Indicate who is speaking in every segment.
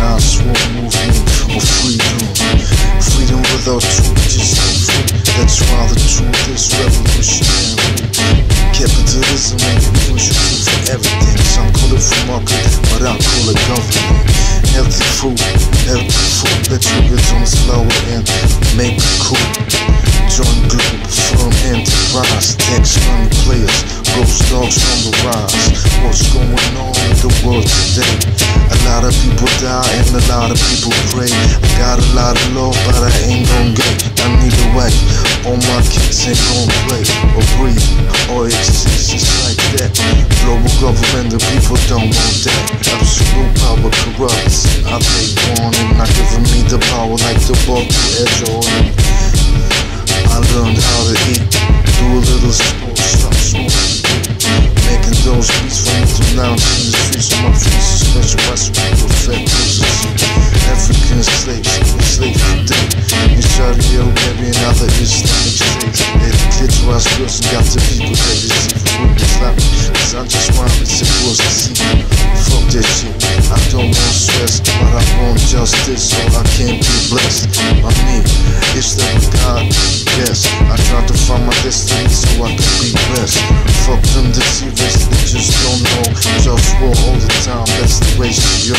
Speaker 1: non-swore movement of freedom. Freedom without truth just ain't free. That's why the truth is revolutionary. Capitalism ain't push you for everything. Some call it free market, but I call it government. Healthy food, let you get on slower and make it cool. Join Globalfirm enterprise, tax money players, GhostDogz on the rise. What's going on in the world today? A lot of people die and a lot of people pray. I got a lot of love, but I ain't gon' get. I need a wife, all my kids ain't gon' play or breathe or exist just like that. Global government, the people don't want that. Absolute power corrupts. I take warning, not giving me the power like the ball to edge on it. I learned how to eat, do a little sport, stop smoking, making those beats from the lounge in the streets of my face, special recipe, perfect position. African slaves, enslaved today, in Saudi Arabia and other Islamic states. They declared to us girls and got the people that receive the word Islamic. Cause I just want it supposed to see. Fuck that shit, I don't want stress, but I want justice, so I can't be blessed by me. It's that with God. Yes, I tried to find my destiny so I could be best. Fuck them deceivers, they just don't know. JustWar all the time, that's the ratio.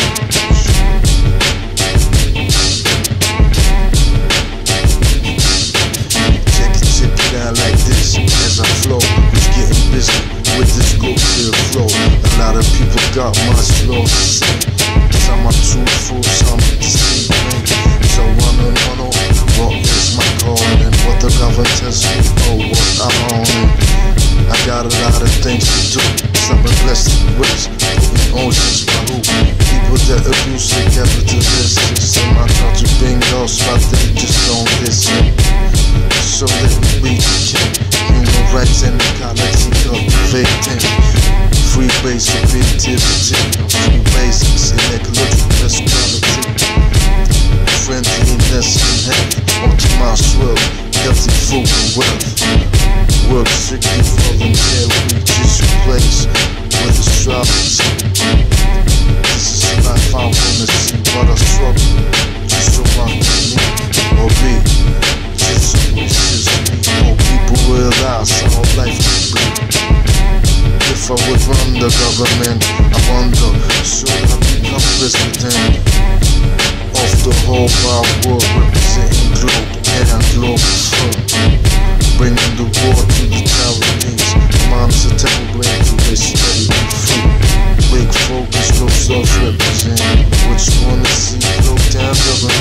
Speaker 1: Check it out like this as I flow. Who's getting busy with this go-to flow? A lot of people got much love to say. Some are truthful, some deceiving. So wanna know what is my calling? What the government tells me, oh, what I'm owning. I got a lot of things to do. Some are blessed ways, moving oceans by who? People that abuse the capitalist system. I try to bring those, but they just don't listen. So let me begin. Human rights and equality cultivating. Free base of creativity, free basics and ecological quality. Friendliness and health, optimized world, healthy food and wealth. Work strictly voluntary, just replace with astrology. This is a life I wanna see, but I struggle just so I can live or be. Just so it's just me. More people realize how life can be. If I would run the government, I wonder, should I become president of the whole wide world, representing Globetown, Globalfirm, bringing the war to the Taiwanese. Mom's a terrible brain to raise steady and free. Big focus, GhostDogz represent. What you wanna see? Globetown government.